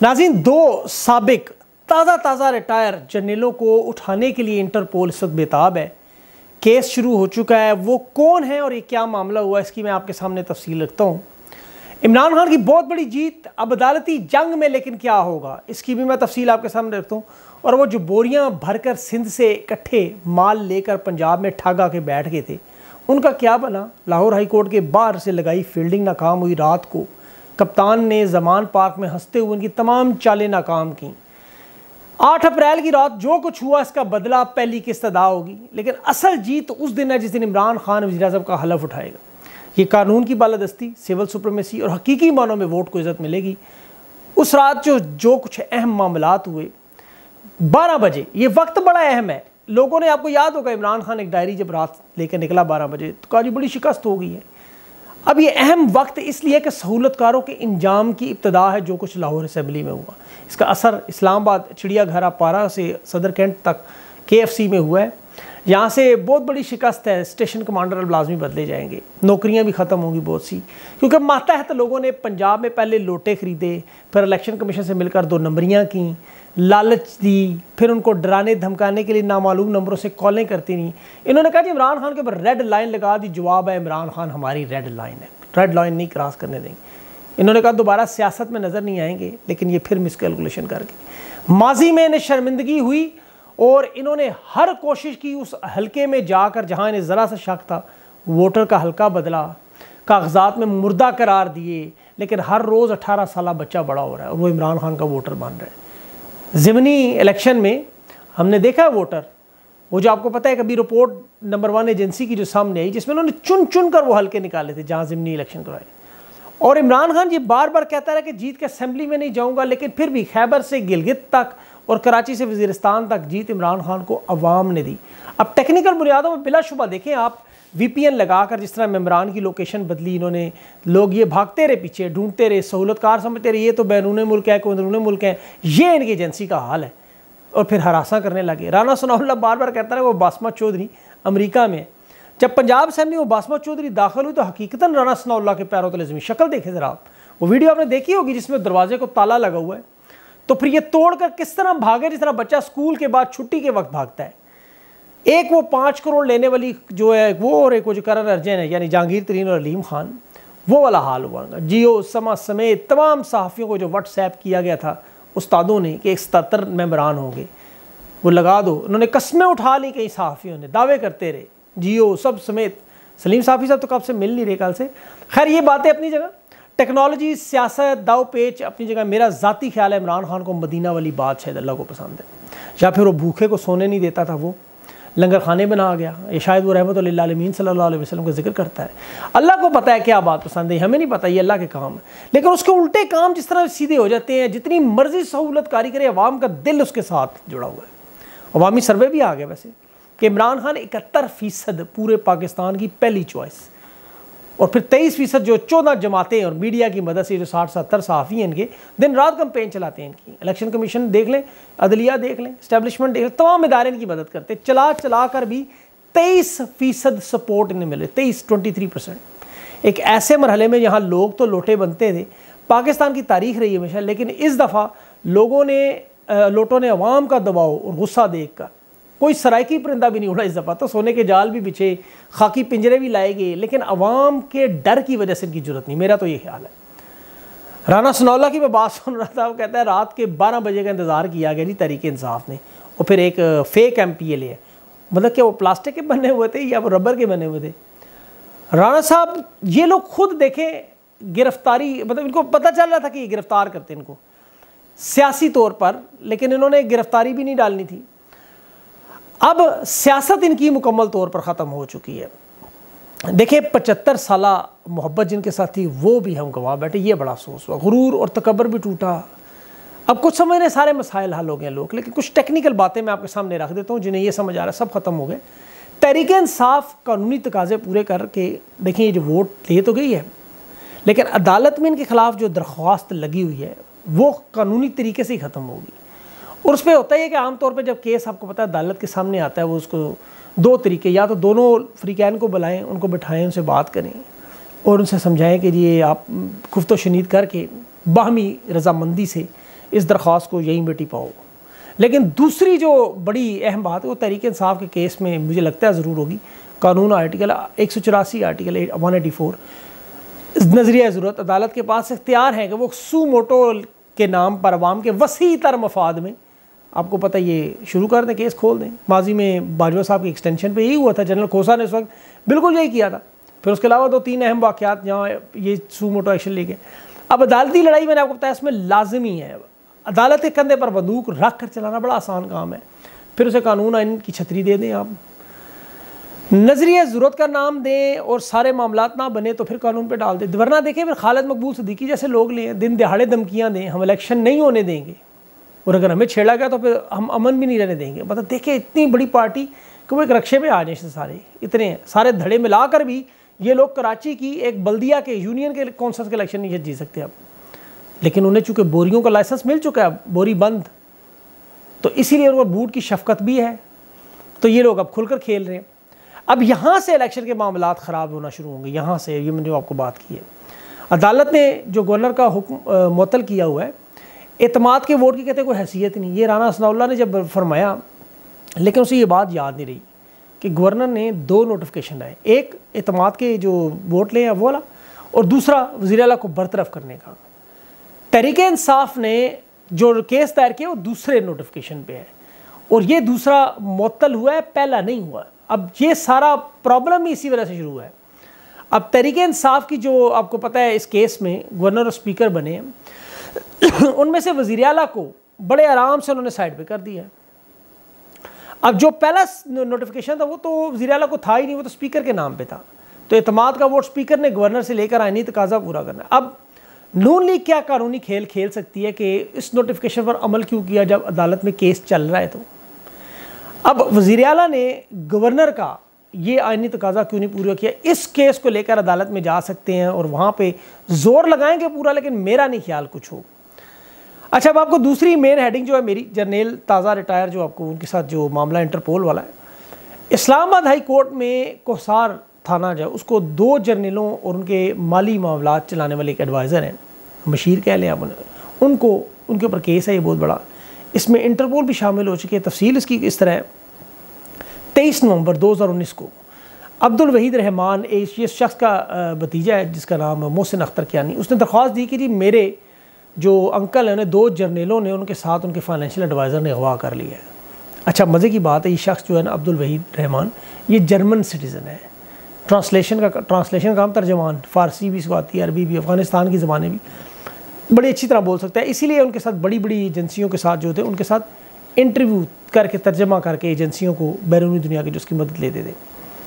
नाज़रीन, दो साबिक ताज़ा रिटायर जर्नलों को उठाने के लिए इंटरपोल इस वक्त बेताब है। केस शुरू हो चुका है। वो कौन है और ये क्या मामला हुआ, इसकी मैं आपके सामने तफसील रखता हूँ। इमरान खान की बहुत बड़ी जीत अब अदालती जंग में, लेकिन क्या होगा इसकी भी मैं तफसील आपके सामने रखता हूँ। और वो जो बोरियाँ भरकर सिंध से इकट्ठे माल लेकर पंजाब में ठग के बैठ गए थे, उनका क्या बना। लाहौर हाई कोर्ट के बाहर से लगाई फील्डिंग नाकाम हुई। रात को कप्तान ने ज़मान पार्क में हंसते हुए उनकी तमाम चालें नाकाम की। 8 अप्रैल की रात जो कुछ हुआ इसका बदला पहली किस्त अदा होगी, लेकिन असल जीत उस दिन है जिस दिन इमरान खान वज़ीर-ए-आज़म का हलफ उठाएगा। ये कानून की बालादस्ती, सिविल सुप्रीमेसी और हकीकी मानों में वोट को इज़्ज़त मिलेगी। उस रात जो कुछ अहम मामलात हुए 12 बजे, ये वक्त बड़ा अहम है। लोगों ने, आपको याद होगा, इमरान खान एक डायरी जब रात लेकर निकला 12 बजे तो कहा जी बड़ी शिकस्त हो गई है। अब ये अहम वक्त इसलिए कि सहूलतकारों के इंजाम की इब्तदा है जो कुछ लाहौर असम्बली में हुआ। इसका असर इस्लामाबाद, चिड़ियाघर, पारा से सदर कैंट तक KFC में हुआ है। यहाँ से बहुत बड़ी शिकस्त है। स्टेशन कमांडर और मुलाजमी बदले जाएंगे, नौकरियाँ भी ख़त्म होंगी बहुत सी, क्योंकि मातहत लोगों ने पंजाब में पहले लोटे ख़रीदे, फिर इलेक्शन कमीशन से मिलकर 2 नंबरियाँ की, लालच दी, फिर उनको डराने धमकाने के लिए नामालूम नंबरों से कॉलें करती नहीं। इन्होंने कहा कि इमरान खान के ऊपर रेड लाइन लगा दी। जवाब है, इमरान खान हमारी रेड लाइन है, रेड लाइन नहीं क्रॉस करने देंगे। इन्होंने कहा दोबारा सियासत में नज़र नहीं आएंगे, लेकिन ये फिर मिसकैलकुलेशन करके माजी में इन्हें शर्मिंदगी हुई और इन्होंने हर कोशिश की उस हलके में जाकर जहाँ इन्हें ज़रा सा शक था, वोटर का हलका बदला, कागजात में मुर्दा करार दिए, लेकिन हर रोज़ 18 साल बच्चा बड़ा हो रहा है और वो इमरान खान का वोटर बन रहा है। ज़िमनी इलेक्शन में हमने देखा वोटर, वो जो आपको पता है कभी रिपोर्ट नंबर 1 एजेंसी की जो सामने आई, जिसमें उन्होंने चुन चुन कर वो हलके निकाले थे जहाँ ज़िमनी इलेक्शन करवाए। और इमरान खान जी बार बार कहता रहा कि जीत के असेंबली में नहीं जाऊँगा, लेकिन फिर भी खैबर से गिलगित तक और कराची से वज़ीरिस्तान तक जीत इमरान खान को अवाम ने दी। अब टेक्निकल बुनियादों में बिलाशुबा देखें आप, VPN लगाकर जिस तरह मेम्बरान की लोकेशन बदली इन्होंने, लोग ये भागते रहे पीछे, ढूंढते रहे, सहूलतकार समझते रहे ये तो बैरून मुल्क है, कोई अंदरून मुल्क है, ये इनकी एजेंसी का हाल है। और फिर हरासा करने लगे। राना सनाउल्लाह बार बार कहता रहा वो बासमत चौधरी अमेरिका में। जब पंजाब असेंबली वो बासमत चौधरी दाखिल हुई तो हकीकतन राना सनाउल्लाह के पैरों तले ज़मीन। शक्ल देखें ज़रा आप, वो वीडियो आपने देखी होगी जिसमें दरवाजे को ताला लगा हुआ है। तो फिर ये तोड़ कर किस तरह भागे, जिस तरह बच्चा स्कूल के बाद छुट्टी के वक्त भागता है। एक वो 5 करोड़ लेने वाली जो है वो, और एक वो जो करण अर्जन है यानी जहांगीर तरीन और अलीम खान, वो वाला हाल हुआ। जियो समा समेत तमाम सहाफ़ियों को जो व्हाट्सएप किया गया था उस्तादों ने कि 77 मेंबरान होंगे, वो लगा दो। उन्होंने कस्में उठा ली, कई सहाफ़ियों ने दावे करते रहे, जियो सब समेत। सलीम साफ़ी साहब तो कब से मिल नहीं रहे कल से। खैर ये बातें अपनी जगह, टेक्नोलॉजी, सियासत, दाव पेच अपनी जगह। मेरा ज़ाती ख्याल है इमरान खान को मदीना वाली बात शायद अल्लाह को पसंद है, या फिर वो भूखे को सोने नहीं देता था, वो लंगर खाने बना गया। ये शायद वो रहमतुल्लिल आलमीन सल्लल्लाहु अलैहि वसल्लम का जिक्र करता है। अल्लाह को पता है क्या बात पसंद है, हमें नहीं पता, ये अल्लाह के काम है। लेकिन उसके उल्टे काम जिस तरह सीधे हो जाते हैं, जितनी मर्जी सहूलतकारी करे, अवाम का दिल उसके साथ जुड़ा हुआ है। अवामी सर्वे भी आ गया वैसे कि इमरान खान 71% पूरे पाकिस्तान की पहली चॉइस, और फिर 23% जो 14 जमातें और मीडिया की मदद से जो 60-70 सहाफ़ी हैं इनके दिन रात कैंपेन चलाते हैं इनकी। इलेक्शन कमीशन देख लें, अदलिया देख लें, इस्टेब्लिशमेंट देख लें, तमाम इदारे इनकी मदद करते। चला कर भी 23% सपोर्ट इन्हें मिले, 23% एक ऐसे मरहले में जहाँ लोग तो लोटे बनते थे। पाकिस्तान की तारीख रही है हमेशा, लेकिन इस दफ़ा लोटों ने अवाम का दबाव और गुस्सा देख कर कोई सराइकी परिंदा भी नहीं उड़ा। इस दफ़ा तो सोने के जाल भी बिछे, खाकी पिंजरे भी लाए गए, लेकिन अवाम के डर की वजह से इनकी जरूरत नहीं। मेरा तो ये ख्याल है। राना सनाउल्लाह की मैं बात सुन रहा था, वो कहता है रात के 12 बजे का इंतज़ार किया गया जी तहरीक इंसाफ ने, और फिर एक फेक MPA लिए। मतलब क्या वो प्लास्टिक के बने हुए थे या वो रबर के बने हुए थे? राना साहब ये लोग खुद देखें, गिरफ्तारी, मतलब इनको पता चल रहा था कि ये गिरफ्तार करते इनको सियासी तौर पर, लेकिन इन्होंने गिरफ्तारी भी नहीं डालनी थी। अब सियासत इनकी मुकम्मल तौर पर ख़त्म हो चुकी है। देखिए 75 साल मोहब्बत जिनके साथ थी वो भी हम गंवा बैठे, ये बड़ा अफसोस हुआ। गुरूर और तकब्बर भी टूटा। अब कुछ समझने सारे मसाइल हल हो गए लोग, लेकिन कुछ टेक्निकल बातें मैं आपके सामने रख देता हूँ जिन्हें ये समझ आ रहा है सब ख़त्म हो गए। तहरीक इंसाफ कानूनी तकाजे पूरे करके देखिए, ये जो वोट ले तो गई है, लेकिन अदालत में इनके ख़िलाफ़ जो दरख्वास्त लगी हुई है वो कानूनी तरीके से ही ख़त्म होगी। और उस पर होता है कि आमतौर पे जब केस आपको पता है अदालत के सामने आता है, वो उसको 2 तरीके, या तो दोनों फ्रीकैन को बुलाएं, उनको बिठाएं, उनसे बात करें और उनसे समझाएं कि ये आप गुफ्तो शनीद करके बाहमी रजामंदी से اس درخواست کو یہیں بیٹی پاؤ. لیکن دوسری جو بڑی اہم بات ہے وہ تحریک انصاف کے کیس میں مجھے لگتا ہے ضرور ہوگی. قانون آرٹیکل 184 آرٹیکل 184 نظریہ ضرورت. عدالت کے پاس اختیار ہے کہ وہ سو موٹو کے نام پر عوام کے وسیع تر مفاد میں آپ کو پتہ یہ شروع کر دیں, کیس کھول دیں. ماضی میں باجوہ صاحب کی ایکسٹینشن پہ یہی ہوا تھا. جنرل کھوسا نے اس وقت بالکل یہی کیا تھا. پھر اس کے علاوہ 2-3 اہم واقعات جہاں یہ سو موٹو ایکشن لے گئے. اب عدالتی لڑائی میں نے آپ کو بتایا اس میں لازمی ہے عدالت کے کندھے پر بندوق رکھ کر چلانا بڑا آسان کام ہے. پھر اسے قانون آئین کی چھتری دے دیں, آپ نظریہ ضرورت کا نام دیں اور سارے معاملات نہ بنے تو پھر قانون پہ ڈال دیں. ورنہ دیکھیں پھر خالد مقبول صدیقی جیسے لوگ لیں, دن دہاڑے دھمکیاں دیں, ہم الیکشن نہیں ہونے دیں گے اور اگر ہمیں چھیڑا گیا تو پھر ہم امن بھی نہیں رہنے دیں گے. مطلب دیکھیں اتنی بڑی پارٹی کہ وہ ایک رقشے میں آ جائیں, سارے اتنے ہیں, سارے دھڑے ملا کر بھی یہ لوگ کراچی کی ایک بلدیہ کے یونین کے کونسل کے الیکشن نہیں جیت سکتے اب. لیکن انہیں چونکہ بوریوں کا لائسنس مل چکا ہے, بوری بند, تو اسی لیے ان کو بوٹ کی شفقت بھی ہے, تو یہ لوگ اب کھل کر کھیل رہے ہیں. اب یہاں سے الیکشن کے معاملات خراب ہونا شروع ہوں گے. یہاں سے یہ میں نے آپ کو بات کی ہے, عدالت نے جو گورنر کا حکم معطل کیا ہوا ہے, اعتماد کے ووٹ کی کہتے کوئی حیثیت نہیں. یہ رانا ثناء اللہ نے جب فرمایا, لیکن اسے یہ بات یاد نہیں رہی کہ گورنر نے 2 نوٹیفیکیشن لائے, ایک اعتماد کے جو ووٹ لیں وہ والا, اور دوسرا وزیر اعلیٰ کو برطرف کرنے کا. تحریک انصاف نے جو کیس دائر کیا وہ دوسرے نوٹیفیکیشن پہ ہے, اور یہ دوسرا معطل ہوا ہے, پہلا نہیں ہوا. اب یہ سارا پرابلم ہی اسی وجہ سے شروع ہے. اب تحریک انصاف کی جو آپ کو پتہ ہے اس کیس میں گورنر اور اسپیکر بنے, ان میں سے وزیر اعلیٰ کو بڑے آرام سے انہوں نے سائڈ پہ کر دیا ہے. اب جو پہلا نوٹیفیکیشن تھا وہ تو وزیر اعلیٰ کو تھا ہی نہیں, وہ تو اسپیکر کے نام پہ تھا. تو اعتماد کا ووٹ اسپیکر نے گورنر سے لے کر آئینی تقاضا پورا کرنا. اب نون لیگ کیا قانونی کھیل کھیل سکتی ہے کہ اس نوٹیفیکیشن پر عمل کیوں کیا جب عدالت میں کیس چل رہا ہے؟ تو اب وزیر اعلیٰ نے گورنر کا یہ آئینی تقاضا کیوں نہیں پورا کیا؟ اس کیس کو لے کر عدالت میں جا سکتے ہیں اور وہاں پہ زور لگائیں گے پورا, لیکن میرا نہیں خیال کچھ ہو. اچھا, اب آپ کو دوسری مین ہیڈنگ جو ہے میری, جرنیل تازہ ریٹائر جو آپ کو ان کے ساتھ جو معاملہ انٹرپول والا ہے, اسلام آباد ہائی کورٹ میں کوہسار تھانہ جو ہے اس کو 2 جرنیلوں اور ان کے مالی معاملات چلانے والے ایک ایڈوائزر ہیں, مشیر کہہ لیں آپ, ان کے اوپر کیس ہے یہ بہت بڑا. اس میں انٹرپول بھی شامل ہو چکے. تفصیل اس کی اس طرح ہے, 23 نومبر 2019 کو عبد الوحید رحمان اس شخص کا بھتیجا ہے جس کا نام محسن اختر کیانی, اس نے درخواست دی کہ جی میرے جو انکل ہیں انہیں 2 جرنیلوں نے ان کے ساتھ ان کے فائنینشیل ایڈوائزر نے اغوا کر لیا ہے. اچھا, مزے کی بات ہے یہ شخص جو ہے نا عبد الوحید رحمان, یہ جرمن سٹیزن ہے. ٹرانسلیشن کا کام ترجمان, فارسی بھی اس کو آتی ہے, عربی بھی, افغانستان کی زبانیں بھی بڑی اچھی طرح بول سکتا ہے. اسی لیے ان کے ساتھ بڑی بڑی ایجنسیوں کے ساتھ جو ہوتے ہیں ان کے ساتھ انٹرویو کر کے ترجمہ کر کے ایجنسیوں کو بیرونی دنیا کی جو اس کی مدد لیتے تھے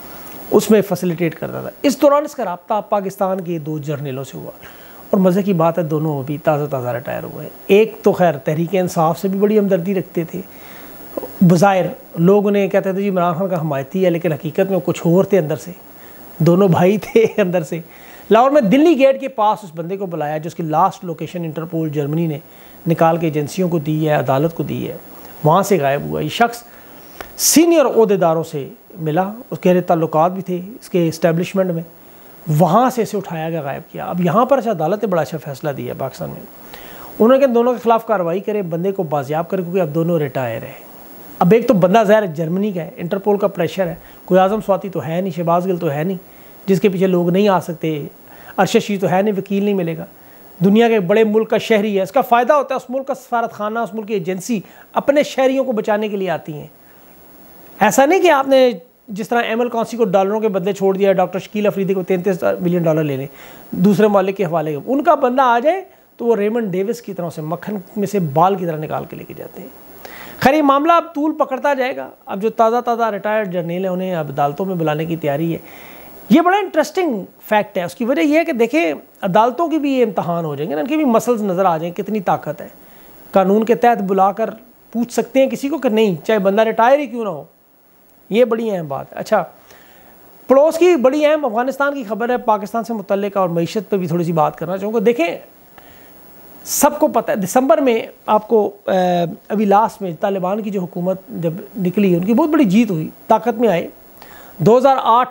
اس میں فیسیلیٹیٹ کرتا تھا. اس دوران اس کا رابطہ پاکستان کے 2 جرنیلوں سے ہوا, اور مزے کی بات ہے دونوں ابھی تازہ ریٹائر ہوئے ہیں. ایک تو خیر تحریک انصاف سے بھی بڑی ہمدردی رکھتے تھے, بظاہر لوگ انہیں کہتے تھے جی عمران خان کا حمایتی ہے, لیکن حقیقت میں کچھ اور تھے اندر سے, دونوں بھائی تھے اندر سے. لاہور میں دلی گیٹ کے پاس اس بندے کو بلایا جس کی لاسٹ لوکیشن انٹرپول جرمنی نے نکال کے ایجنسیوں کو دی ہے, عدالت کو دی ہے, وہاں سے غائب ہوا. یہ شخص سینئر عہدیداروں سے ملا, اس کے تعلقات بھی تھے اس کے اسٹیبلشمنٹ میں, وہاں سے اسے اٹھایا گیا, غائب کیا. اب یہاں پر عدالت نے بڑا اچھا فیصلہ دیا ہے پاکستان میں, انہوں نے کہ دونوں کے خلاف کارروائی کرے, بندے کو بازیاب کرے, کیونکہ اب دونوں ریٹائر ہیں. اب ایک تو بندہ ظاہر جرمنی کا ہے, انٹرپول کا پریشر ہے, کوئی اعظم سواتی تو ہے نہیں, شہباز گل تو ہے نہیں جس کے پیچھے لوگ نہیں آ سکتے, ارشد شریف تو ہے نہیں, وکیل نہیں ملے گا, دنیا کے بڑے ملک کا شہری ہے, اس کا فائدہ ہوتا ہے, اس ملک کا سفارت خانہ, اس ملک کی ایجنسی اپنے شہریوں کو بچانے کے لیے آتی ہیں. ایسا نہیں کہ آپ نے جس طرح ایم ایل کانسی کو ڈالروں کے بدلے چھوڑ دیا, ڈاکٹر شکیل افریدی کو $33 ملین لے لیں دوسرے مالک کے حوالے, ان کا بندہ آ جائے تو وہ ریمنڈ ڈیوس کی طرح سے مکھن میں سے بال کی طرح نکال کے لے کے جاتے ہیں. خیر یہ معاملہ اب طول پکڑتا جائے گا. اب جو تازہ ریٹائرڈ جرنیل ہیں انہیں اب عدالتوں میں بلانے کی تیاری ہے. یہ بڑا انٹرسٹنگ فیکٹ ہے. اس کی وجہ یہ ہے کہ دیکھیں عدالتوں کی بھی یہ امتحان ہو جائیں گے, ان کے بھی مسلز نظر آ جائیں, کتنی طاقت ہے. قانون کے تحت بلا کر پوچھ سکتے ہیں کسی کو کہ نہیں, چاہے بندہ ریٹائر ہی کیوں نہ ہو. یہ بڑی اہم بات ہے. اچھا, پڑوس کی بڑی اہم افغانستان کی خبر ہے, پاکستان سے متعلق, اور معیشت پہ بھی تھوڑی سی بات کرنا چاہوں گا. دیکھیں سب کو پتہ ہے دسمبر میں آپ کو ابھی لاسٹ میں طالبان کی جو حکومت جب نکلی ان کی بہت بڑی جیت ہوئی, طاقت میں آئے. 2008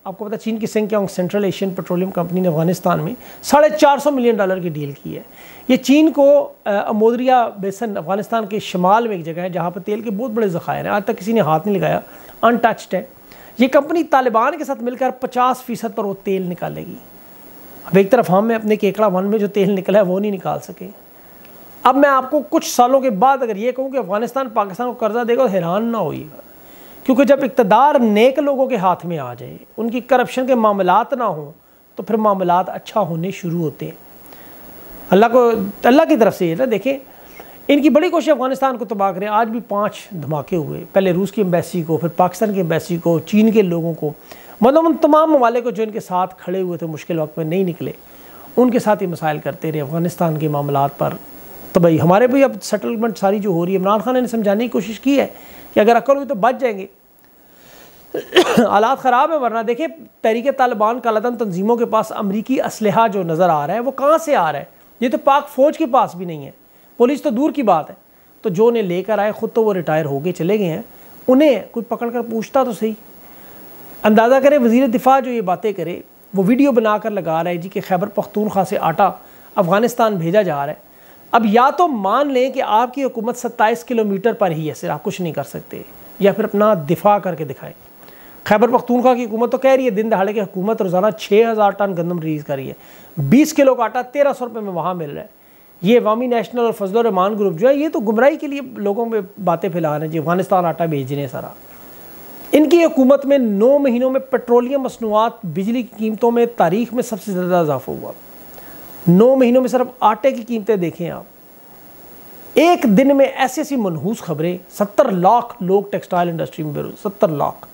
آپ کو پتا چین کی Sinkiang central Asian petroleum company نے افغانستان میں $450 ملین کی ڈیل کی ہے۔ یہ چین کو امودریا بیسن افغانستان کے شمال میں ایک جگہ ہے جہاں پر تیل کے بہت بڑے ذخائر ہیں، آج تک کسی نے ہاتھ نہیں لگایا، ان ٹچڈ ہے۔ یہ کمپنی طالبان کے ساتھ مل کر 50% پر وہ تیل نکالے گی۔ اب ایک طرف ہم اپنے کیکڑا ون میں جو تیل نکلا ہے وہ نہیں نکال سکے۔ اب میں آپ کو کچھ سالوں کے بعد اگر یہ کہوں کہ افغانستان پاکستان کو قرضہ دے گا تو حیران نہ ہوئیے گا، کیونکہ جب اقتدار نیک لوگوں کے ہاتھ میں آ جائے، ان کی کرپشن کے معاملات نہ ہوں، تو پھر معاملات اچھا ہونے شروع ہوتے ہیں۔ اللہ کی طرف سے یہ نا دیکھیں، ان کی بڑی کوشش افغانستان کو تباہ کریں۔ آج بھی 5 دھماکے ہوئے، پہلے روس کی ایمبیسی کو، پھر پاکستان کی ایمبیسی کو، چین کے لوگوں کو، مطلب ان تمام ممالک کو جو ان کے ساتھ کھڑے ہوئے تھے مشکل وقت میں نہیں نکلے، ان کے ساتھ یہ مسائل کرتے رہے افغانستان کے معاملات پر تباہی۔ ہمارے بھی اب سیٹلمنٹ ساری جو ہو رہی ہے، عمران خان نے سمجھانے کی کوشش کی ہے کہ اگر عقل ہوئی تو بچ جائیں گے، حالات خراب ہیں۔ ورنہ دیکھیں تحریک طالبان کالعدم تنظیموں کے پاس امریکی اسلحہ جو نظر آ رہا ہے وہ کہاں سے آ رہا ہے؟ یہ تو پاک فوج کے پاس بھی نہیں ہے، پولیس تو دور کی بات ہے۔ تو جو انہیں لے کر آئے خود تو وہ ریٹائر ہو گئے چلے گئے ہیں، انہیں کوئی پکڑ کر پوچھتا تو صحیح۔ اندازہ کرے وزیر دفاع جو یہ باتیں کرے، وہ ویڈیو بنا کر لگا رہا ہے جی کہ خیبر پختونخوا سے آٹا افغانستان بھیجا جا رہا ہے۔ اب یا تو مان لیں کہ آپ کی حکومت 27 کلومیٹر پر ہی ہے، صرف آپ کچھ نہیں کر سکتے، یا پھر اپنا دفاع کر کے دکھائیں۔ خیبر پختونخوا کی حکومت تو کہہ رہی ہے دن دہاڑے کی حکومت روزانہ 6000 ٹن گندم ریلیز کر رہی ہے، 20 کلو کا آٹا 1300 روپے میں وہاں مل رہا ہے۔ یہ عوامی نیشنل اور فضل الرحمان گروپ جو ہے یہ تو گمراہی کے لیے لوگوں میں باتیں پھیلا رہے ہیں جی افغانستان آٹا بھیج رہے ہیں سارا۔ ان کی حکومت میں 9 مہینوں میں پیٹرولیم مصنوعات بجلی کی قیمتوں میں تاریخ میں سب سے زیادہ اضافہ ہوا۔ 9 مہینوں میں صرف آٹے کی قیمتیں دیکھیں آپ، ایک دن میں ایسی ایسی منحوس خبریں، 70 لاکھ لوگ ٹیکسٹائل انڈسٹری میں بے روزگار، 70 لاکھ۔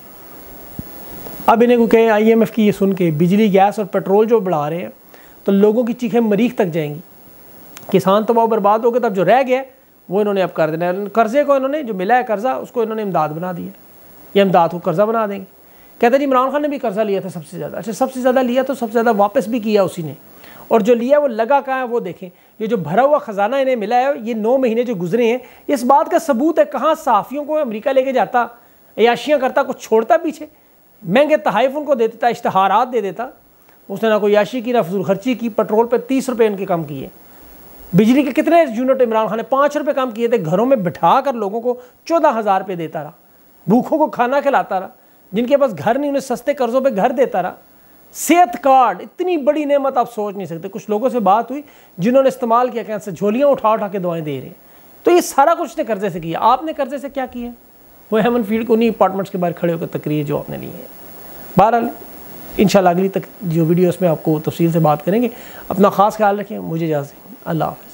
اب انہیں کو کہیں آئی ایم ایف کی یہ سن کے بجلی گیس اور پیٹرول جو بڑھا رہے ہیں تو لوگوں کی چیخیں مریخ تک جائیں گی، کسان تباہ برباد ہو گئے، تب جو رہ گیا وہ انہوں نے اب کر دینا ہے۔ قرضے کو انہوں نے جو ملا ہے قرضہ اس کو انہوں نے امداد بنا دیا، یہ امداد کو قرضہ بنا دیں گے۔ کہتے ہیں جی عمران خان نے بھی قرضہ لیا تھا سب سے زیادہ، اچھا سب سے زیادہ لیا تو سب سے زیادہ واپس بھی کیا اسی نے، اور جو لیا وہ لگا کہاں ہے وہ دیکھیں۔ یہ جو بھرا ہوا خزانہ انہیں ملا ہے، یہ 9 مہینے جو گزرے ہیں، اس بات کا ثبوت ہے کہاں صحافیوں کو امریکہ لے کے جاتا، عیاشیاں کرتا، کچھ چھوڑتا پیچھے، مہنگے تحائف ان کو دے دیتا، اشتہارات دے دیتا، اس نے نہ کوئی عیاشی کی نہ فضول خرچی کی۔ پیٹرول پہ 30 روپے ان کے کم کیے، بجلی کے کتنے یونٹ عمران خان نے 5 روپے کم کیے تھے، گھروں میں بٹھا کر لوگوں کو 14,000 روپے دیتا رہا، بھوکھوں کو کھانا کھلاتا رہا، جن کے پاس گھر نہیں انہیں سستے قرضوں پہ گھر دیتا رہا۔ صحت کارڈ اتنی بڑی نعمت آپ سوچ نہیں سکتے۔ کچھ لوگوں سے بات ہوئی جنہوں نے استعمال کیا، کہ جھولیاں اٹھا اٹھا کے دعائیں دے رہے ہیں۔ تو یہ سارا کچھ نے قرضے سے کیا۔ آپ نے قرضے سے کیا کیا؟ وہ ہیمن فیلڈ کو انہیں اپارٹمنٹس کے باہر کھڑے ہو کر تقریر جو آپ نے لی ہے۔ بہرحال انشاءاللہ اگلی تک جو ویڈیوز میں آپ کو تفصیل سے بات کریں گے۔ اپنا خاص خیال رکھیں، مجھے اجازت دیں، اللہ حافظ۔